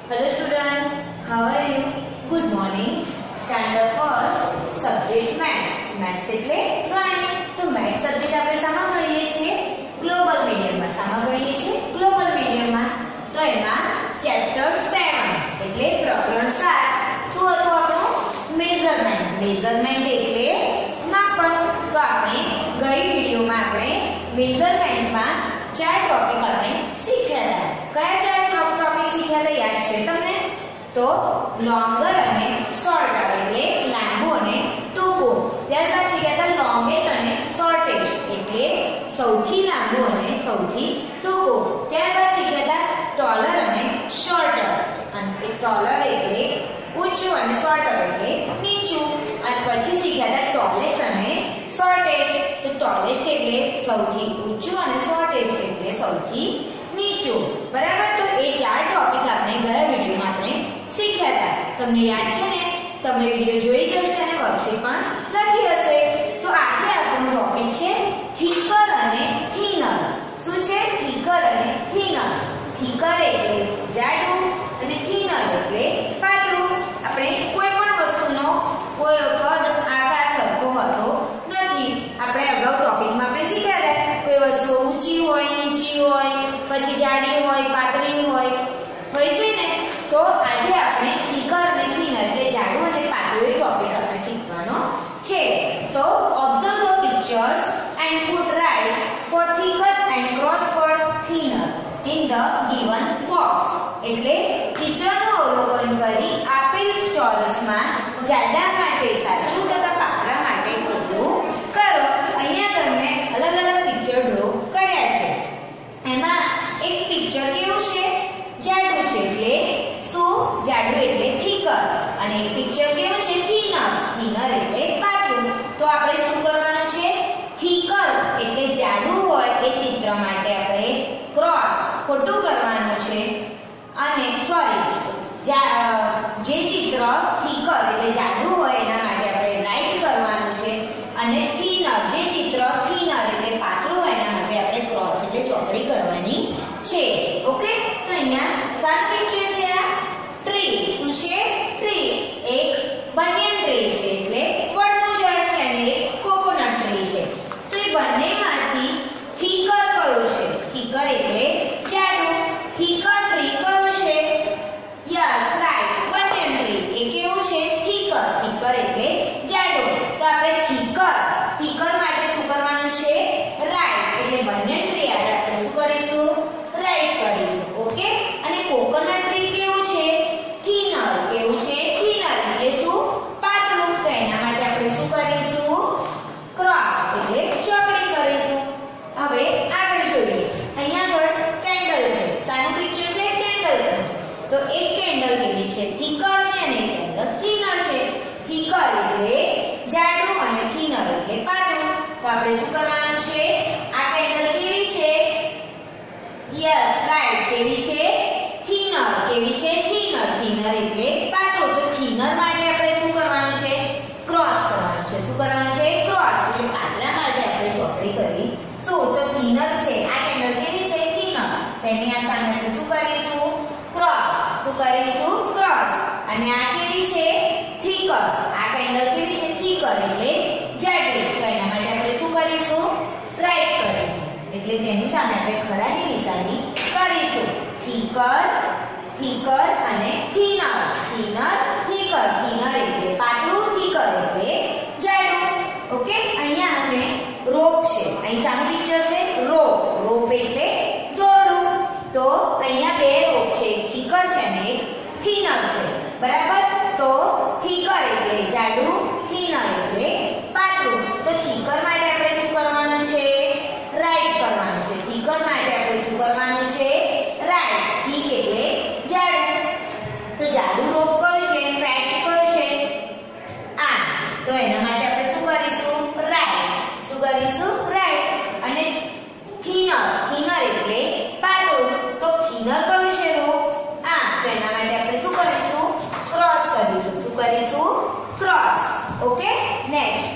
Hello student, how are you? Good morning. Stand up for subject maths. Maths એટલે ગણિત. તો maths subject આપણે શામાં ભણીએ છીએ? ગ્લોબલ મીડિયમમાં. શામાં ભણીએ છીએ? ગ્લોબલ મીડિયમમાં. તો એમાં ચેપ્ટર 7 એટલે પ્રકરણ 7 શું હતું આપણું? મેઝરમેન્ટ. મેઝરમેન્ટ એટલે માપન. તો આપણે ગઈ વિડિયોમાં આપણે મેઝરમેન્ટમાં ચાર ટોપિક આપણે શીખ્યા હતા. કયા ચાર ટોપિક શીખ્યા હતા યાદ છે તમને? તો લોંગર અને શોર્ટર એટલે લાંબુ અને ટૂંકું. ત્યારબાદ શીખ્યા હતા લોંગેસ્ટ અને શોર્ટેસ્ટ એટલે સૌથી લાંબુ અને સૌથી ટૂંકું. ત્યારબાદ શીખ્યા હતા ટોલર અને શોર્ટર. અને ટોલર એટલે ઊંચું અને શોર્ટર એટલે નીચું. અને પછી શીખ્યા હતા ટોલેસ્ટ અને શોર્ટેસ્ટ. તો ટોલેસ્ટ એટલે સૌથી ઊંચું અને શોર્ટેસ્ટ એટલે સૌથી નીચું. બરાબર. તો એ ચાર ટોપિક આપણે ગયા વિડિયોમાં આપણે શીખ્યા હતા. તમને યાદ છે ને? તમને વિડિયો જોઈ જશે અને વર્કશીટ પણ લખી હશે. તો આજે આપણો ટોપિક છે થીકર અને થિનર. શું છે? થીકર અને થિનર. થીકર એટલે જાડું અને થિનર એટલે પાતળું. આપણે કોઈ પણ વસ્તુનો કોઈ કદ આકાર સરખો હોતો નથી. આપણે અગાઉ ટોપિકમાં આપણે શીખ્યા હતા કોઈ વસ્તુ ઊંચી હોય, નીચી હોય, પછી જાડી હોય, પાતળી હોય છે ને. તો આજે આપણે થીકર અને થિનર એટલે જાડું અને પાતળું એ ટોપિક આપણે શીખવાનો છે. તો observe the pictures and put right for thicker and cross for thinner in the given box. એટલે ચિત્રનું અવલોકન કરી આપેલ ચોરસમાં જાડા માટે સાચું તથા પાતળા માટે ખોટું કરો. અહીંયા તમને અલગ અલગ પિક્ચર ડ્રો કર્યા છે. એમાં એક પિક્ચર કેવું છે? જાડું છે એટલે શું? જાડું એટલે થીકર. અને એક પિક્ચર કેવું છે? થિનર. થિનર એટલે પાતળું. તો આપણે શું કરવાનું છે? થીકર એટલે જાડું હોય એ ચિત્ર માટે આપણે ક્રોસ ખોટું કરવાનું છે. અને સોરી જે ચિત્ર થીકર એટલે જાડું હોય એના માટે આપણે રાઈટ કરવાનું છે. અને થિનર જે ચિત્ર થિનર એટલે પાતળું હોય એના માટે આપણે ક્રોસ એટલે ચોકડી કરવાની છે. ઓકે. તો અહીંયા સારું પિક્ચર છે. આ ટ્રી. શું છે? ટ્રી. એક બનિયન ટ્રી છે એટલે વડનું ઝાડ છે અને એક કોકોનટ ટ્રી છે. તો એ બંનેમાંથી થીકર કયું છે? થીકર એટલે જાડું. થીકર ટ્રી કયું છે? Yes right, banyan tree. એ કેવું છે? થીકર. થીકર એટલે જાડું. તો આપણે થીકર માટે શું કરવાનું છે? રાઈટ. એટલે બનિયન ટ્રી આજે આપણે શું કરીશું? રાઈટ કરીશું. ઓકે. અને કોકોનટ ટ્રી કેવું છે? થિનર. કેવું છે? થિનર એટલે શું? પાતળું. તો એના માટે આપણે શું કરીશું? ક્રોસ એટલે ચોકડી કરીશું. હવે આગળ જોઈએ. અહીંયા આગળ કેન્ડલ છે. સાનું પિક્ચર છે? કેન્ડલ. તો એક કેન્ડલ કેવી છે? થીકર છે અને એક કેન્ડલ થિનર છે. થીકર એટલે જાડું અને થિનર એટલે પાતળું. તો આપણે શું કરવાનું છે? આ કેન્ડલ કેવી છે? Yes right. કેવી છે? થિનર. કેવી છે? થિનર. થિનર એટલે પાતળું. તો થિનર માટે આપણે શું કરવાનું છે? ક્રોસ કરવાનું છે. શું કરવાનું છે? ક્રોસ. એટલે પાતળા માટે આપણે ચોકડી કરી. શું? તો થિનર છે. આ કેન્ડલ કેવી છે? થિનર. તેની આ સામે આપણે શું કરીશું? ક્રોસ. શું કરીશું? ક્રોસ. અને આ કેવી છે? થીકર. આ કેન્ડલ કેવી છે? થીકર એટલે જાડી. તો એના માટે આપણે શું કરીશું? રાઈટ કરીશું. એટલે તેની સામે આપણે ખરાની નિશાની કરીશું. થીકર, થીકર અને થિનર. Thinner, thicker. થિનર એટલે પાતળું, થીકર એટલે જાડું. ઓકે. અહીંયા આપણે રોપ છે. અહીં સામે પિક્ચર છે રોપ. રોપ એટલે દોરડું. તો અહીંયા બે રોપ છે. એક થીકર છે અને એક થિનર છે. બરાબર. તો થીકર એટલે જાડું, થિનર એટલે પાતળું. તો થીકર માટે આપણે શું કરવાનું છે? રાઈટ કરવાનું છે. થીકર માટે આપણે શું કરવાનું છે? રાઈટ. થીક એટલે જાડું. તો જાડું રોપ કયો છે? ફેટ કયો છે? આ. તો એના માટે આપણે શું કરીશું? રાઈટ. શું કરીશું? રાઈટ. અને થિનર. થિનર એટલે પાતળું. તો થિનર કયું છે રોપ? આ. તો એના માટે આપણે શું કરીશું? ક્રોસ કરીશું. શું કરીશું? Cross. Okay. Next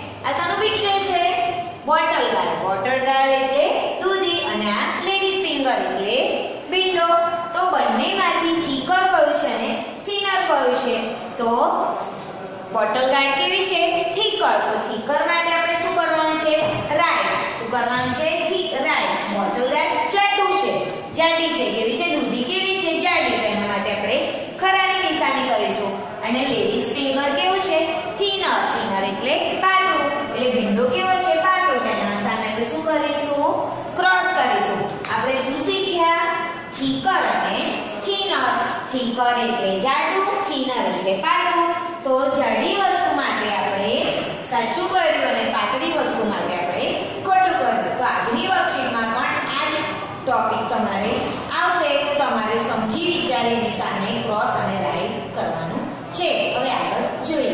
bottle gourd કેવી છે? થીકર. તો થીકર માટે આપણે શું કરવાનું છે? રાઈટ. શું કરવાનું છે? રાઈટ. બોટલ ગાર્ડ જાડું છે, જાડી છે. કેવી છે? દૂધી કેવી છે? જાડી. તો એના માટે આપણે ખરાની નિશાની કરીશું. અને લેડીઝ ફિંગર કેવું છે? થિનર. થિનર એટલે પાતળું. એટલે ભીંડો કેવો છે? પાતળો. તેના સામે આપણે શું કરીશું? ક્રોસ કરીશું. આપણે શું શીખ્યા? થીકર અને થિનર. થીકર એટલે જાડું, થિનર એટલે પાતળું. તો જાડી વસ્તુ માટે આપણે સાચું કર્યું અને પાતળી વસ્તુ માટે આપણે ખોટું કર્યું. તો આજની વર્કશીટમાં પણ આ જ ટોપિક તમારે આવશે. તો તમારે સમજી વિચારીને સામે ક્રોસ અને રાઈટ કરવાનું છે. હવે આગળ જોઈએ.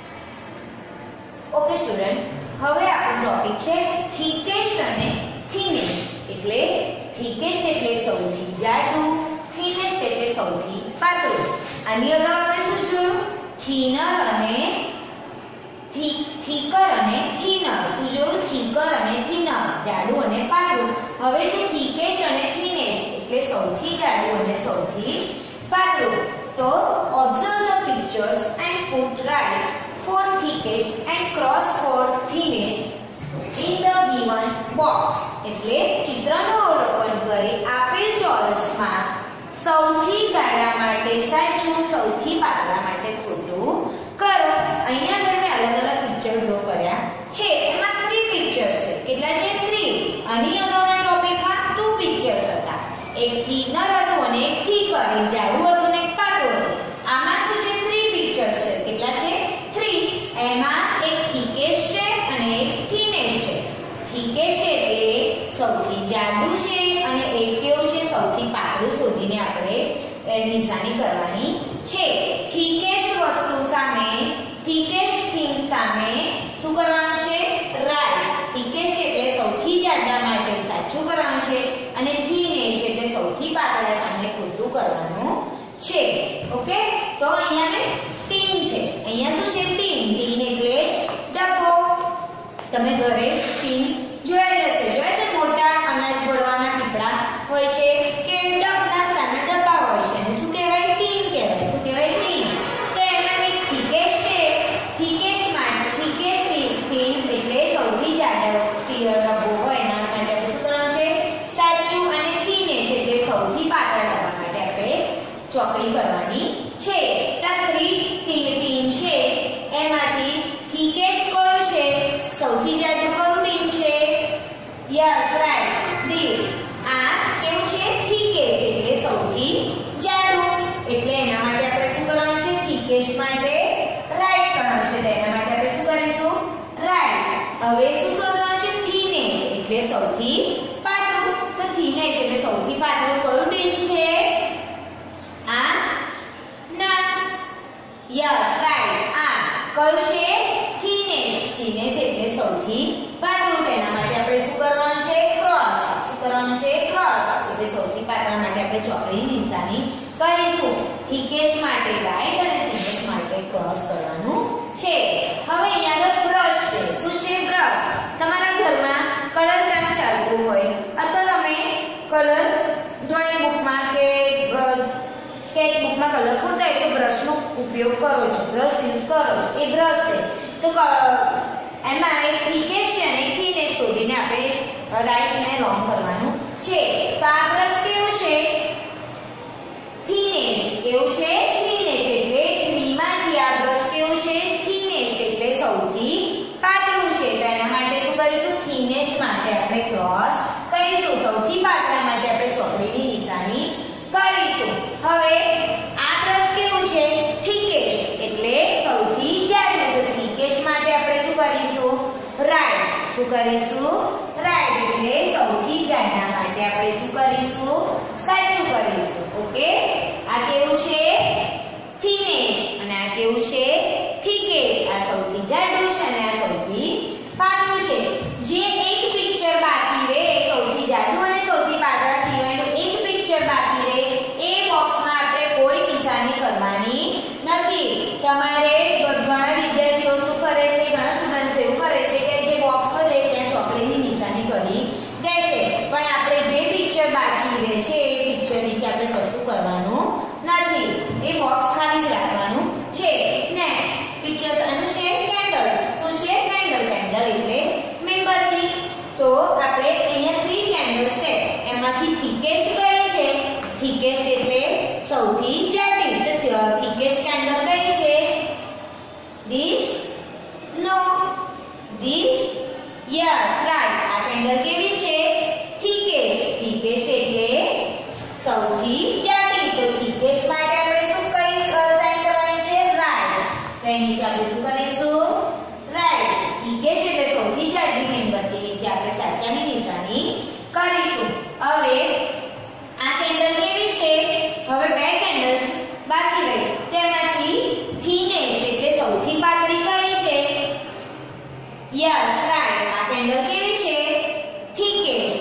ઓકે સ્ટુડન્ટ, હવે આપણો ટોપિક છે થીકેસ્ટ અને થિનેસ્ટ. એટલે થીકેસ્ટ એટલે સૌથી જાડું, થિનેસ્ટ એટલે સૌથી પાતળું. આની અગાઉ આપણે શું જોયું? થિનર અને થીકર અને થિનર. શું જોયું? થીકર અને થિનર, જાડું અને પાતળું. હવે છે થીકેસ્ટ અને થિનેસ્ટ એટલે સૌથી જાડું અને સૌથી પાતળું. તો observe the pictures and put right for thickest and cross for thinnest in the given box. એટલે ચિત્રનું અવલોકન કરી આપેલ ચોરસમાં સૌથી જાડા માટે સાચું, સૌથી પાતળા માટે ખોટું કરો. અહીંયા આગળ મેં અલગ અલગ પિક્ચર ડ્રો કર્યા છે. એમાં 3 પિક્ચર્સ છે. કેટલા છે? 3. આની અગાઉના ટોપિકમાં 2 પિક્ચર્સ હતા. એક થિનર હતું અને એક થીકર. એક જાડું હતું ને એક પાતળું હતું. આમાં શું છે? 3 પિક્ચર્સ છે. કેટલા છે? 3. એમાં એક થીકેસ્ટ છે અને એક થિનેસ્ટ છે. થીકેસ્ટ એટલે સૌથી જાડું છે અને એક કેવું છે? સૌથી પાતળું શોધીને આપણે નિશાની કરવાની છે. થીકેસ્ટ વસ્તુ સામે, થીકેસ્ટ થિંગ સામે શું કરવાનું છે? રાઈટ. થીકેસ્ટ એટલે સૌથી જાડા માટે સાચું કરવાનું છે અને થિનેસ્ટ એટલે સૌથી પાતળા સામે ખોટું કરવાનું છે. ઓકે, તો અહીંયા મેં ટીન છે. અહીંયા શું છે? ટીન. ટીન એટલે ડબ્બો. તમે ઘરે ટીન જોયા હશે. જોયા છે? મોટા અનાજ ભરવાના પીપળા હોય છે કે નાસ્તાના ડબ્બા હોય છે. અને શું કહેવાય? ટીન કહેવાય. શું કહેવાય? ટીન. તો એમાં એક થીકેસ્ટ છે. થીકેસ્ટ ટીન એટલે સૌથી જાડો ડબ્બો હોય એના માટે આપણે શું કરવાનું છે? સાચું. અને થિનેસ્ટ એટલે સૌથી પાતળા ડબ્બા માટે આપણે ચોકડી કરવાની છે. તો 3 ટીન છે. એમાંથી થીકેસ્ટ કયું છે? સૌથી જાડું કયું ટીન છે? Yes, right. ધીસ. આ કેવું છે? થીકેસ્ટ એટલે સૌથી જાડું. એટલે એના માટે આપણે શું કરવાનું છે? થીકેસ્ટ માટે રાઈટ કરવાનું છે. તો એના માટે આપણે શું કરીશું? રાઈટ. હવે શું શોધવાનું છે? થિનેસ્ટ એટલે સૌથી પાતળું. તો થિનેસ્ટ એટલે સૌથી પાતળું કયું ટીન છે? આ ના. Yes, right. આ કયું છે? થિનેસ્ટ. થિનેસ્ટ એટલે સૌથી પાતળું. તેના માટે આપણે શું કરવાનું છે? ક્રોસ. શું કરવાનું છે? ક્રોસ. એટલે સૌથી પાતળા માટે આપણે ચોકડીની નિશાની કરીશું. થીકેસ્ટ માટે રાઈટ અને થિનેસ્ટ માટે ક્રોસ કરવાનું છે. હવે અહીંયા આગળ બ્રશ છે. શું છે? બ્રશ. તમારા ઘરમાં કલર કામ ચાલતું હોય અથવા તમે કલર ડ્રોઈંગ બુકમાં કે સ્કેચ બુકમાં કલર પૂરતા હોય તો બ્રશનો ઉપયોગ કરો છો, બ્રશ યુઝ કરો છો. એ બ્રશ છે. તો એમાં એક થીકેસ્ટ છે અને થિનેસ્ટ શોધીને આપણે રાઈટ ને રોંગ કરવાનું છે. તો આ બ્રશ કેવું છે? થિનેસ્ટ. કેવું છે? થિનેસ્ટ. એટલે 3 માંથી આ બ્રશ કેવું છે? થિનેસ્ટ એટલે સૌથી પાતળું છે. તો એના માટે શું કરીશું? થિનેસ્ટ માટે આપણે ક્રોસ કરીશું. સૌથી પાતળા માટે આપણે ચોકડીની નિશાની કરીશું. હવે આ બ્રશ કેવું છે? થીકેસ્ટ એટલે સૌથી જાડું. તો થીકેસ્ટ માટે આપણે શું કરીશું? રાઈટ. શું કરીશું? રાઈટ. એટલે સૌથી જાડા માટે આપણે શું કરીશું? સાચું કરીશું. ઓકે, આ કેવું છે? થિનેસ્ટ. અને આ કેવું છે? થીકેસ્ટ. આ સૌથી જાડું છે અને આ સૌથી પાતળું છે. જે એક પિક્ચર બાકી રહે, સૌથી જાડું અને સૌથી પાતળા સિવાયનું એક પિક્ચર બાકી રહે, એ બોક્સમાં આપણે કોઈ નિશાની કરવાની નથી. તમારે ઘણા વિદ્યાર્થીઓ શું કરે છે? ઘણા સ્ટુડન્ટ્સ એવું કરે છે કે જે બોક્સ હોય ત્યાં ચોકડીની નિશાની કરી દે છે. પણ આપણે જે પિક્ચર બાકી રહે છે એ પિક્ચર નીચે આપણે કશું કરવાનું નથી. નીચે આપણે શું કરીશું? રાઈટ. થીકેસ્ટ એટલે સૌથી જાડી મીણબત્તી નીચે આપણે સાચાની નિશાની કરીશું. હવે આ કેન્ડલ કેવી છે? હવે બે કેન્ડલ્સ બાકી રહી. તેમાંથી થીનેસ્ટ એટલે સૌથી પાતળી કઈ છે? Yes right. આ કેન્ડલ કેવી છે? થીનેસ્ટ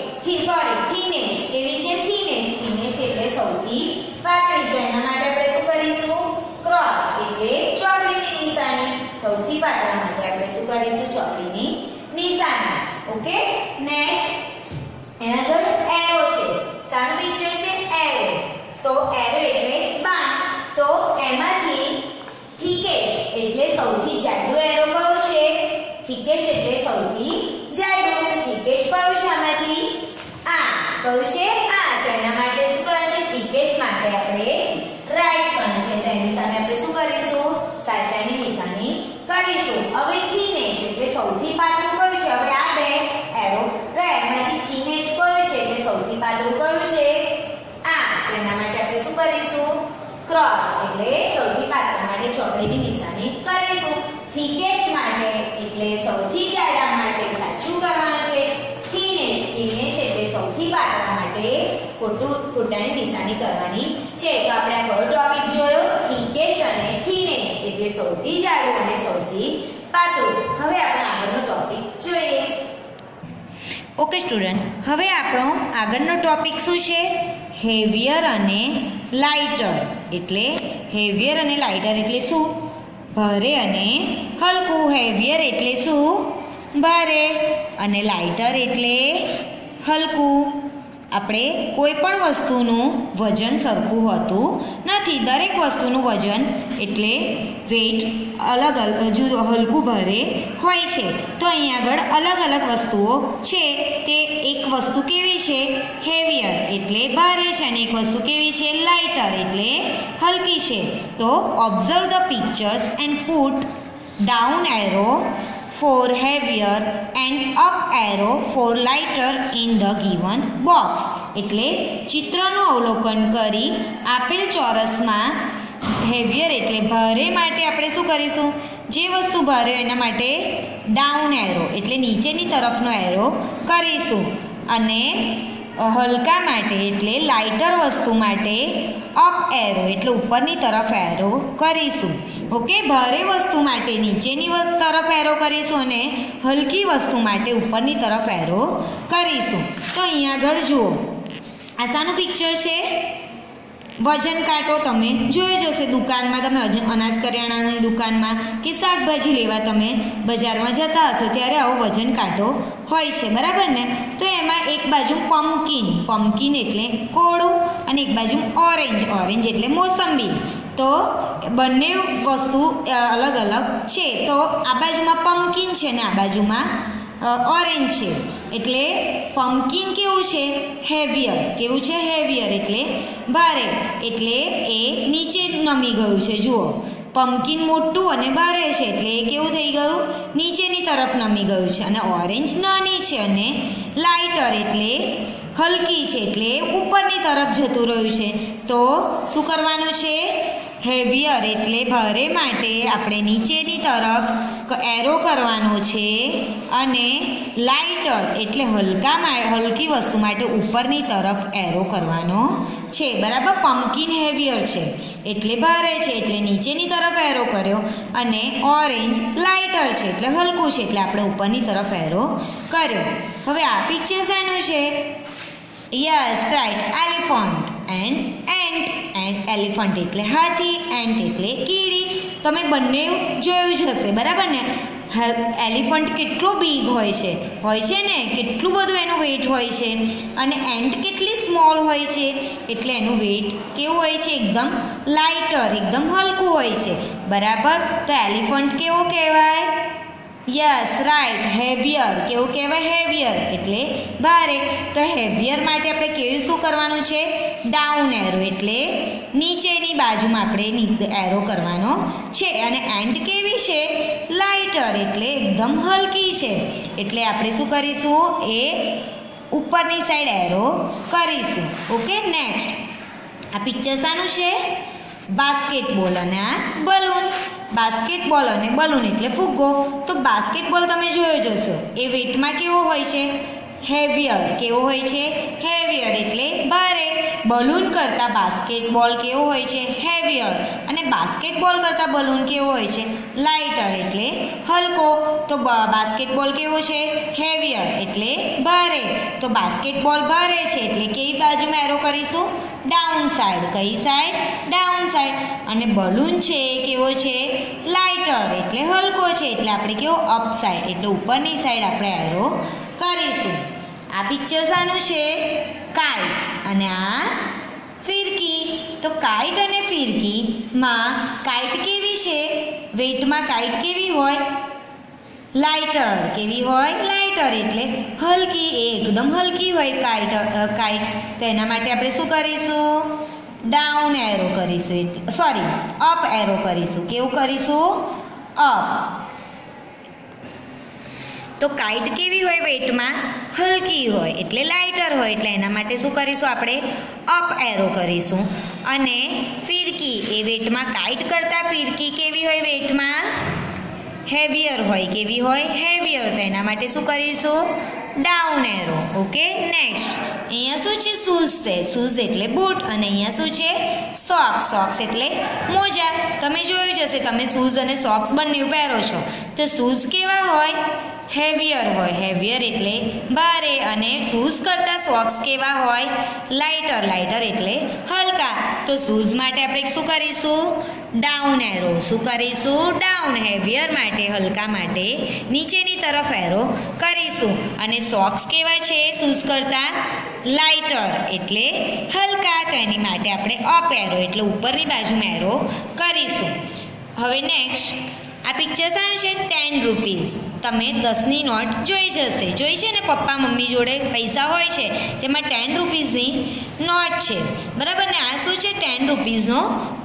કેવી છે? થીનેસ્ટ એટલે સૌથી પાતળી. તો એના માટે આપણે શું કરીશું? ક્રોસ એટલે ચોકડીની નિશાની. સૌથી પાતળા માટે આપણે શું કરીશું? ચોકડીની નિશાની. ઓકે. નેક્સ્ટ એના આગળ એરો છે. સાનું પિક્ચર છે? એરો. તો એરો એટલે બાણ. તો એમાંથી થીકેસ્ટ એટલે સૌથી જાડું એરો કયું છે? થીકેસ્ટ એટલે સૌથી જાડું. થીકેસ્ટ કયું છે આમાંથી? આ. કયું છે? આ. તો એના માટે શું કરવાનું છે? થીકેસ્ટ માટે આપણે રાઈટ કરવાનું છે. તો એની સામે આપણે શું કરીશું? સાચાની નિશાની કરીશું. હવે થીનેસ્ટ એટલે સૌથી પાતળું કયું છે? હવે આ બે એરો ગયા એમાંથી થીનેસ્ટ કયું છે? એટલે સૌથી પાતળું કયું છે? આ. તો એના માટે આપણે શું કરીશું? ક્રોસ એટલે સૌથી પાતળા માટે ચોકડીની નિશાની કરીશું. થીકેસ્ટ માટે એટલે સૌથી જાડા માટે સાચું કરવાનું છે થીનેસ્ટ એટલે સૌથી પાતળા માટે ખોટાની નિશાની કરવાની છે. તો આપણે આ કયો ટોપિક જોયો? થીકેસ્ટ અને થીનેસ્ટ એટલે સૌથી જાડું અને સૌથી પાતળું. હવે આપણે આગળનો ટોપિક જોઈએ. ઓકે સ્ટુડન્ટ, હવે આપણો આગળનો ટોપિક શું છે? હેવિયર અને લાઇટર. એટલે હેવિયર અને લાઇટર એટલે શું? ભારે અને હલકું. હેવિયર એટલે શું? ભારે. અને લાઇટર એટલે હલકું. આપણે કોઈ પણ વસ્તુનું વજન સરખું હોતું નથી. દરેક વસ્તુનું વજન એટલે વેઇટ અલગ હલકું ભારે હોય છે. તો અહીંયા આગળ અલગ અલગ વસ્તુઓ છે. તે એક વસ્તુ કેવી છે? હેવિયર એટલે ભારે છે. અને એક વસ્તુ કેવી છે? લાઇટર એટલે હલકી છે. તો observe the pictures and put down arrow for heavier and up arrow for lighter in the given box. એટલે ચિત્રનું અવલોકન કરી આપેલ ચોરસમાં હેવિયર એટલે ભારે માટે આપણે શું કરીશું? જે વસ્તુ ભારે એના માટે ડાઉન એરો એટલે નીચેની તરફનો એરો કરીશું. અને હલકા માટે એટલે લાઇટર વસ્તુ માટે અપ એરો એટલે ઉપરની તરફ એરો કરીશું. ઓકે. ભારે વસ્તુ માટે નીચેની તરફ એરો કરીશું અને હલકી વસ્તુ માટે ઉપરની તરફ એરો કરીશું. તો અહીંયા આગળ જુઓ, આ શાનું પિક્ચર છે? વજન કાંટો. તમે જોઈ જશે દુકાનમાં, તમે અનાજ કરિયાણાની દુકાનમાં કે શાકભાજી લેવા તમે બજારમાં જતા હશો ત્યારે આવો વજન કાંટો હોય છે, બરાબર ને? તો એમાં એક બાજુ પમ્પકિન એટલે કોળું અને એક બાજુ ઓરેન્જ એટલે મોસંબી. તો બંને વસ્તુ અલગ અલગ છે. તો આ બાજુમાં પમ્પકિન છે ને આ બાજુમાં ઓરેન્જ છે. એટલે પમ્પકિન કેવું છે? હેવિયર. કેવું છે? હેવિયર એટલે ભારે. એટલે એ નીચે નમી ગયું છે. જુઓ, પમ્પકિન મોટું અને ભારે છે એટલે એ કેવું થઈ ગયું? નીચેની તરફ નમી ગયું છે. અને ઓરેન્જ નાની છે અને લાઇટર એટલે હલકી છે એટલે ઉપરની તરફ જતું રહ્યું છે. તો શું કરવાનું છે? હેવિયર એટલે ભારે માટે આપણે નીચેની તરફ એરો કરવાનો છે. અને લાઇટર એટલે હલકી વસ્તુ માટે ઉપરની તરફ એરો કરવાનો છે, બરાબર? પમ્પકિન હેવિયર છે એટલે ભારે છે એટલે નીચેની તરફ એરો કર્યો. અને ઓરેન્જ લાઇટર છે એટલે હલકું છે એટલે આપણે ઉપરની તરફ એરો કર્યો. હવે આ પિક્ચર શેનું છે? Yes right, elephant and ant. Elephant એટલે હાથી, એન્ટ એટલે કીડી. તમે બંને જોયું જ હશે, બરાબર ને? એલિફન્ટ કેટલો બિગ હોય છે ને? કેટલું બધું એનું વેઇટ હોય છે. અને એન્ટ કેટલી સ્મોલ હોય છે એટલે એનું વેઇટ કેવું હોય છે? એકદમ લાઇટર, એકદમ હલકું હોય છે, બરાબર? તો એલિફન્ટ કેવો કહેવાય? Yes right, heavier. કેવું કહેવાય? હેવિયર એટલે ભારે. તો હેવિયર માટે આપણે કેવું શું કરવાનું છે? ડાઉન એરો એટલે નીચેની બાજુમાં આપણે એરો કરવાનો છે. અને એન્ડ કેવી છે? લાઇટર એટલે એકદમ હલકી છે એટલે આપણે શું કરીશું? એ ઉપરની સાઈડ એરો કરીશું. ઓકે. નેક્સ્ટ, આ પિક્ચર શાનું છે? બાસ્કેટબોલ અને આ બલૂન. બાસ્કેટબોલ અને બલૂન એટલે ફુગ્ગો. તો બાસ્કેટબોલ તમે જોયો જ હશો, એ વેટમાં કેવો હોય છે? હેવિયર. કેવો હોય છે? હેવિયર એટલે ભારે. બલૂન કરતાં બાસ્કેટબોલ કેવો હોય છે? હેવિયર. અને બાસ્કેટબોલ કરતાં બલૂન કેવો હોય છે? લાઇટર એટલે હલકો. તો બાસ્કેટબોલ કેવો છે? હેવિયર એટલે ભારે. તો બાસ્કેટબોલ ભારે છે એટલે કઈ બાજુમાં એરો કરીશું? Down side. કઈ સાઈડ? Down side. અને બલૂન છે કેવો છે? લાઇટર એટલે હલકો છે એટલે આપણે કેવો? અપ સાઈડ એટલે ઉપરની સાઈડ આપણે એરો કરીશું. આ પિક્ચર શાનું છે? કાઇટ. અને આ ફિરકી. તો કાઇટ અને ફિરકીમાં કાઇટ કેવી છે? વેટમાં કાઇટ કેવી હોય? લાઇટર. કેવી હોય? લાઇટર એટલે હલકી. એકદમ હલકી હોય કાઇટ. તો એના માટે આપણે શું કરીશું? ડાઉન એરો કરીશું. સોરી, અપ એરો કરીશું. કેવું કરીશું? અપ. તો કાઇટ કેવી હોય? વેટમાં હલકી હોય એટલે લાઇટર હોય એટલે એના માટે શું કરીશું? આપણે અપ એરો કરીશું. અને ફિરકી એ વેટમાં કાઇટ કરતાં ફિરકી કેવી હોય? વેટમાં હેવિયર હોય. કેવી હોય? હેવિયર. તો એના માટે શું કરીશું? Down arrow. ઓકે. નેક્સ્ટ અહીંયા શું છે? શૂઝ છે. શૂઝ એટલે બૂટ. અને અહીંયા શું છે? સોક્સ. સોક્સ એટલે મોજા. તમે જોયું જ હશે, તમે શૂઝ અને સોક્સ બંને પહેરો છો. તો શૂઝ કેવા હોય? હેવિયર હોય. હેવિયર એટલે ભારે. અને શૂઝ કરતાં સોક્સ કેવા હોય? લાઇટર. લાઇટર એટલે હલકા. તો શૂઝ માટે આપણે શું કરીશું? Down arrow. શું કરીશું? ડાઉન. હેવિયર માટે, હલકા માટે નીચેની તરફ એરો કરીશું. અને સોક્સ કેવા છે? શૂઝ કરતાં લાઇટર એટલે હલકા. તો એની માટે આપણે અપ એરો એટલે ઉપરની બાજુમાં એરો કરીશું. હવે નેક્સ્ટ આ પિક્ચર શાનું છે? 10 રૂપીઝ. તમે 10ની નોટ જોઈ જ હશે. જોઈ છે ને? પપ્પા મમ્મી જોડે પૈસા હોય છે, તેમાં 10 રૂપીઝની નોટ છે. બરાબર ને? આ શું છે? 10 રૂપીઝનો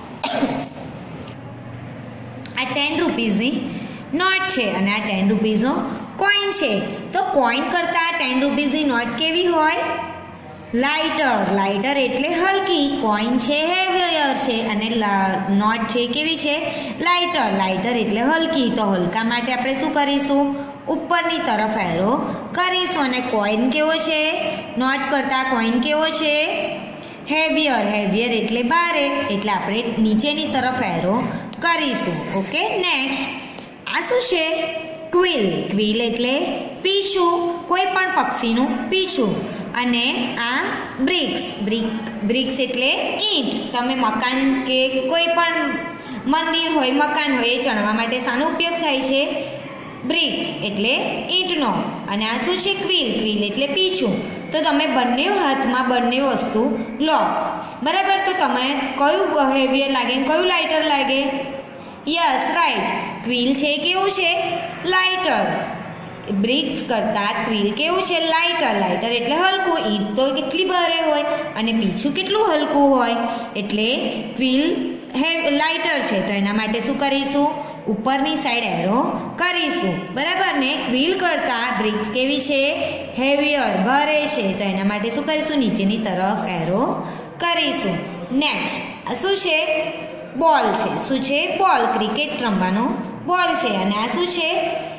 આ 10 રૂપીઝની નોટ છે. અને આ 10 રૂપીઝનો કોઈન છે. તો કોઈન કરતાં 10 રૂપીઝની નોટ કેવી હોય? લાઇટર. લાઇટર એટલે હલકી. કોઈન છે હેવિયર છે અને નોટ છે કેવી છે? લાઇટર. લાઇટર એટલે હલકી. તો હલકા માટે આપણે શું કરીશું? ઉપરની તરફ એરો કરીશું. અને કોઈન કેવો છે? નોટ કરતાં કોઈન કેવો છે? હેવિયર. હેવિયર એટલે ભારે એટલે આપણે નીચેની તરફ એરો કરીશું. ઓકે. નેક્સ્ટ આ શું છે? ક્વિલ. ક્વિલ એટલે પીછું. કોઈ પણ પક્ષીનું પીછું. અને આ બ્રિક્સ. બ્રિક્સ એટલે ઈંટ. તમે મકાન કે કોઈ પણ મંદિર હોય, મકાન હોય, એ ચણવા માટે શાનો ઉપયોગ થાય છે? બ્રિક એટલે ઈંટનો. અને આ શું છે? ક્વિલ. ક્વિલ એટલે પીછું. તો તમે બંને હાથમાં બંને વસ્તુ લો. બરાબર? તો તમે કયું હેવિયર લાગે ને કયું લાઇટર લાગે? Yes, right. ક્વિલ છે કેવું છે? લાઇટર. બ્રિક્સ કરતાં ક્વિલ કેવું છે? લાઇટર. લાઇટર એટલે હલકું. ઈંટ તો કેટલી ભારે હોય અને પીછું કેટલું હલકું હોય એટલે ક્વિલ લાઇટર છે. તો એના માટે શું કરીશું? ઉપરની સાઈડ એરો કરીશું. બરાબર ને? ક્વિલ કરતાં બ્રિક્સ કેવી છે? હેવિયર, ભારે છે. તો એના માટે શું કરીશું? નીચેની તરફ એરો કરીશું. નેક્સ્ટ આ શું છે? બોલ છે. શું છે? બોલ. ક્રિકેટ રમવાનો બોલ છે. અને આ શું છે?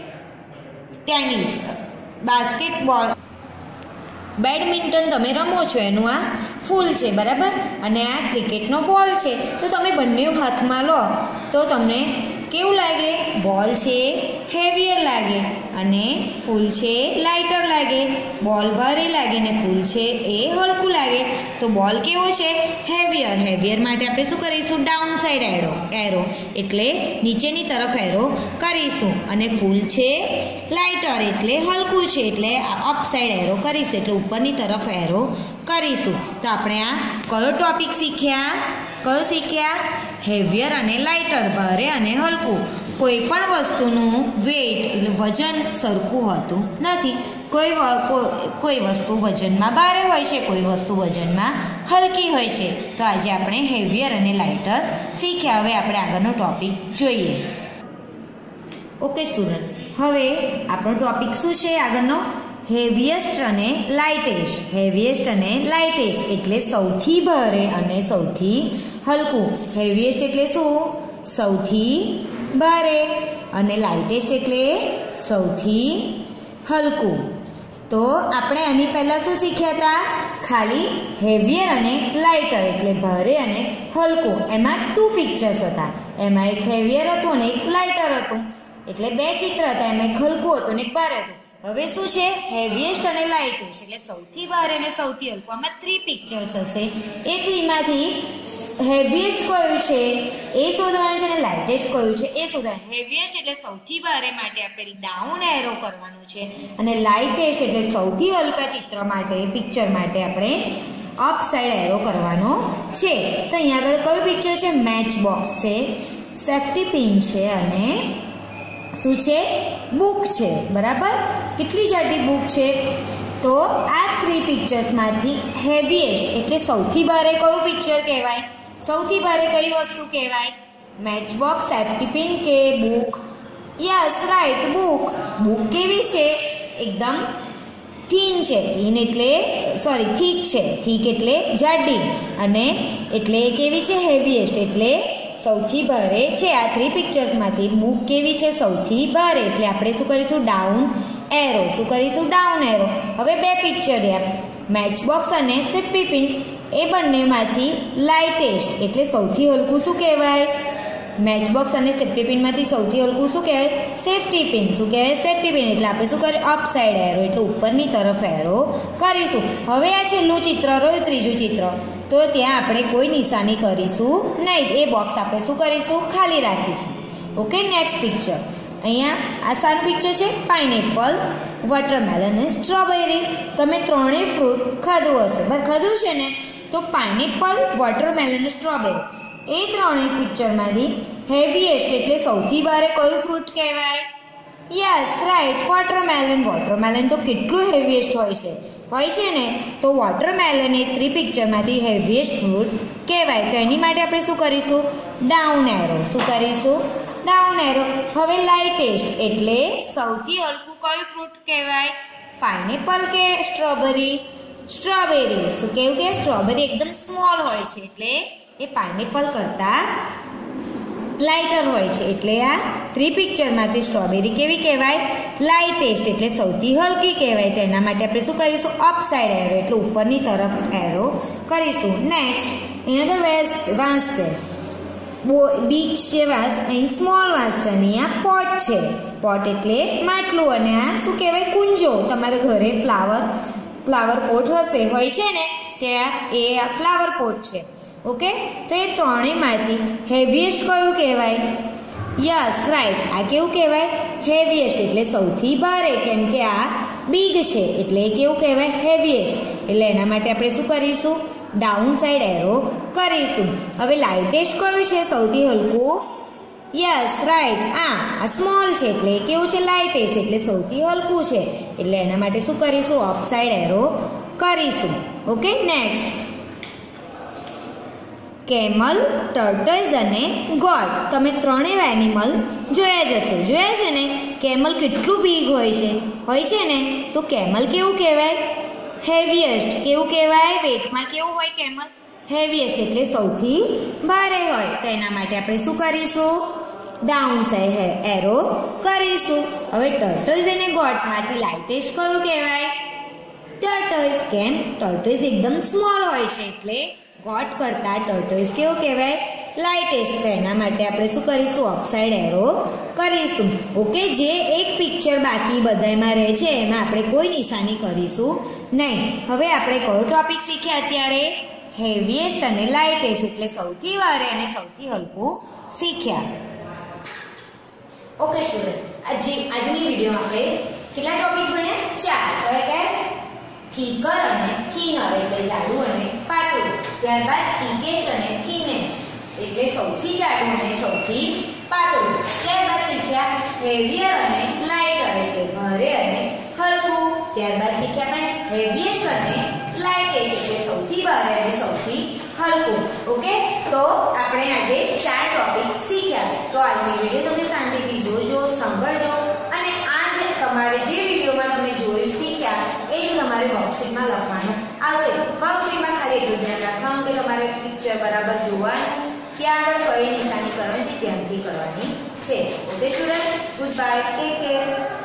ટેનિસ. બાસ્કેટબોલ. બેડમિન્ટન તમે રમો છો એનું આ ફૂલ છે. બરાબર? અને આ ક્રિકેટનો બોલ છે. તો તમે બંને હાથમાં લો તો તમને કેવું લાગે? બોલ છે હેવિયર લાગે અને ફૂલ છે લાઇટર લાગે. બોલ ભારે લાગે ને ફૂલ છે એ હલકું લાગે. તો બોલ કેવો છે? હેવિયર. હેવિયર માટે આપણે શું કરીશું? ડાઉન સાઈડ એરો એટલે નીચેની તરફ એરો કરીશું. અને ફૂલ છે લાઇટર એટલે હલકું છે એટલે અપ સાઈડ એરો કરીશું એટલે ઉપરની તરફ એરો કરીશું. તો આપણે આ કયો ટોપિક શીખ્યા? કયો શીખ્યા? હેવિયર અને લાઇટર. ભારે અને હલકું. કોઈ પણ વસ્તુનું વેઇટ એટલે વજન સરખું હોતું નથી. કોઈ વસ્તુ વજનમાં ભારે હોય છે, કોઈ વસ્તુ વજનમાં હલકી હોય છે. તો આજે આપણે હેવિયર અને લાઇટર શીખ્યા. હવે આપણે આગળનો ટોપિક જોઈએ. ઓકે સ્ટુડન્ટ, હવે આપણો ટોપિક શું છે આગળનો? હેવીએસ્ટ અને લાઇટેસ્ટ. હેવીએસ્ટ અને લાઇટેસ્ટ એટલે સૌથી ભારે અને સૌથી હલકું. હેવીએસ્ટ એટલે શું? સૌથી ભારે. અને લાઇટેસ્ટ એટલે સૌથી હલકું. તો આપણે આની પહેલા શું શીખ્યા હતા? ખાલી હેવિયર અને લાઇટર એટલે ભારે અને હલકું. એમાં 2 પિક્ચર્સ હતા. એમાં એક હેવિયર હતું અને એક લાઇટર હતું. એટલે 2 ચિત્ર હતા. એમાં એક હલકું હતું અને એક ભારે હતું. હવે શું છે? હેવીએસ્ટ અને લાઇટેસ્ટ એટલે સૌથી ભારે અને સૌથી હલકું. આમાં 3 પિક્ચર્સ હશે. એ 3 માંથી હેવીએસ્ટ કયું છે એ શોધવાનું છે અને લાઇટેસ્ટ કયું છે એ શોધવાનું. હેવીએસ્ટ એટલે સૌથી ભારે માટે આપણે ડાઉન એરો કરવાનું છે અને લાઇટેસ્ટ એટલે સૌથી હલકા ચિત્ર માટે પિક્ચર માટે આપણે અપ સાઈડ એરો કરવાનો છે. તો અહીંયા આગળ કયું પિક્ચર છે? મેચ બોક્સ છે, સેફ્ટી પિન છે અને શું છે? બુક છે. બરાબર. કેટલી જાડી બુક છે? તો આ 3 પિક્ચર્સમાંથી હેવીએસ્ટ એટલે સૌથી ભારે કયું પિક્ચર કહેવાય? સૌથી ભારે કઈ વસ્તુ કહેવાય? મેચ બોક્સ, સેફ્ટી પિન કે book? Yes, right, book. Book કેવી છે? એકદમ થીન છે. થીન એટલે થીક છે. થીક એટલે જાડી અને એટલે કેવી છે? હેવીએસ્ટ એટલે સૌથી ભારે છે. આ 3 પિક્ચર્સમાંથી બુક કેવી છે? સૌથી ભારે. એટલે આપણે શું કરીશું? Down arrow. શું કરીશું? Down arrow. હવે 2 પિક્ચર રહ્યા. મેચ બોક્સ અને સેફ્ટી પિન. એ બંનેમાંથી લાઇટેસ્ટ એટલે સૌથી હલકું શું કહેવાય? મેચ બોક્સ અને સેફ્ટી પિનમાંથી સૌથી હલકું શું કહેવાય? Safety pin. શું કહેવાય? Safety pin. એટલે આપણે શું કરીએ? અપ સાઈડ એરો એટલે ઉપરની તરફ એરો કરીશું. હવે આ છેલ્લું ચિત્ર રહ્યું, ત્રીજું ચિત્ર. તો ત્યાં આપણે કોઈ નિશાની કરીશું નહીં. એ બોક્સ આપણે શું કરીશું? ખાલી રાખીશું. ઓકે. Next picture. અહીંયા આ સારું પિક્ચર છે. પાઇનેપલ, વોટરમેલન અને સ્ટ્રોબેરી. તમે ત્રણેય ફ્રૂટ ખાધું હશે. ખાધું છે ને? તો પાઇનેપલ, વોટરમેલન અને સ્ટ્રોબેરી એ ત્રણેય પિક્ચરમાંથી હેવીએસ્ટ એટલે સૌથી ભારે કયું ફ્રૂટ કહેવાય? Yes, right, watermelon. વોટરમેલન તો કેટલું હેવીએસ્ટ હોય છે ને? તો વોટરમેલન એ 3 પિક્ચરમાંથી હેવીએસ્ટ ફ્રૂટ કહેવાય. તો એની માટે આપણે શું કરીશું? Down arrow. શું કરીશું? Down arrow. હવે લાઇટેસ્ટ એટલે સૌથી હલકું કયું ફ્રૂટ કહેવાય? પાઇનેપલ કે સ્ટ્રોબેરી? સ્ટ્રોબેરી. શું કેવું કે સ્ટ્રોબેરી એકદમ સ્મોલ હોય છે એટલે એ પાઇનેપલ કરતા લાઇટર હોય છે. એટલે આ 3 પિક્ચરમાંથી સ્ટ્રોબેરી કેવી કહેવાય? લાઇટેસ્ટ એટલે સૌથી હલકી કહેવાય. તો એના માટે આપણે શું કરીશું? અપ સાઈડ એરો એટલે ઉપરની તરફ એરો કરીશું. નેક્સ્ટ. અહીંયા આગળ વાંસ છે. બિગ છે વાંસ. અહીં સ્મોલ વાંસ છે અને અહીંયા પોટ છે. પોટ એટલે માટલું અને આ શું કહેવાય? કુંજો. તમારા ઘરે ફ્લાવર પોટ હશે, હોય છે ને? ત્યાં એ આ ફ્લાવર પોટ છે. ઓકે. તો એ ત્રણેયમાંથી હેવીએસ્ટ કયું કહેવાય? Yes, right. આ કેવું કહેવાય? હેવીએસ્ટ એટલે સૌથી ભારે. કેમ કે આ બિગ છે એટલે કેવું કહેવાય? હેવીએસ્ટ. એટલે એના માટે આપણે શું કરીશું? ડાઉન સાઈડ એરો કરીશું. હવે લાઇટેસ્ટ કયું છે? સૌથી હલકું. Yes, right. આ સ્મોલ છે એટલે કેવું છે? લાઇટેસ્ટ એટલે સૌથી હલકું છે. એટલે એના માટે શું કરીશું? અપ સાઈડ એરો કરીશું. ઓકે. નેક્સ્ટ. કેમલ, ટર્ટલ્સ અને ગોટ. તમે ત્રણેય એનિમલ જોયા જ હશે. જોયા છે ને? કેમલ કેટલું બિગ હોય છે ને? તો કેમલ કેવું કહેવાય? હેવીએસ્ટ. કેવું કહેવાય? વેટમાં કેવું હોય કેમલ? હેવીએસ્ટ એટલે સૌથી ભારે હોય. તો એના માટે આપણે શું કરીશું? ડાઉન સાઈડ એરો કરીશું. હવે ટર્ટલ્સ અને ગોટમાંથી લાઇટેસ્ટ કયું કહેવાય? ટર્ટલ્સ. કેમ? ટર્ટલ્સ એકદમ સ્મોલ હોય છે એટલે ગોટ કરતા ટર્ટલ્સ કેવું કહેવાય? લાઇટેસ્ટ. તો એના માટે આપણે શું કરીશું? અપસાઇડ એરો કરીશું. ઓકે. જે એક પિક્ચર બાકી બધામાં રહે છે એમાં આપણે કોઈ નિશાની કરીશું નહીં. હવે આપણે કયો ટોપિક શીખ્યા અત્યારે? હેવીએસ્ટ અને લાઇટેસ્ટ એટલે સૌથી ભારે અને સૌથી હલકું શીખ્યા. ઓકે સ્ટુડન્ટ, આજની વિડીયોમાં આપણે કેટલા ટોપિક ભણ્યા? 4. કયા? થીકર અને થીનર એટલે જાડું અને પાતળું. ત્યારબાદ થીકેસ્ટ અને થીનેસ્ટ એટલે સૌથી જાડું અને સૌથી પાતળું. ત્યારબાદ શીખ્યા હેવીયર અને લાઇટર એટલે ભારે અને હલકું. ત્યારબાદ શીખ્યા આપણે હેવીએસ્ટ અને લાઇટેસ્ટ એટલે સૌથી ભારે અને સૌથી હલકું. ઓકે. તો આપણે આજે 4 ટોપિક શીખ્યા. તો આજની વિડીયો તમે શાંતિથી જોજો, સાંભળજો અને આજ તમારે જે વિડીયોમાં તમે જોયું શીખ્યા એ જ તમારે વર્કશીટમાં લખવાનું આવશે. વર્કશીટમાં ખાલી એટલું ધ્યાન રાખવાનું કે તમારે પિક્ચર બરાબર જોવાનું, ત્યાં આગળ કઈ નિશાની કરવાની ધ્યાનથી કરવાની છે. Okay student, good bye, take care.